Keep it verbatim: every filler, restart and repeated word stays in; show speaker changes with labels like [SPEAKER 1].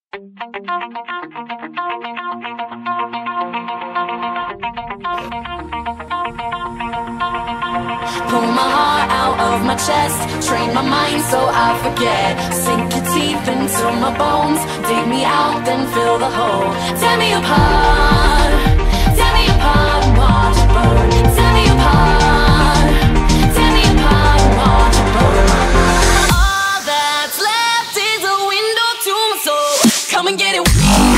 [SPEAKER 1] Pull my heart out of my chest, train my mind so I forget. Sink your teeth into my bones, dig me out, then fill the hole. Tear me apart, tear me apart and watch it burn. Tear me apart, tear me apart and watch it burn. All that's left is a window to my soul. Come and get it.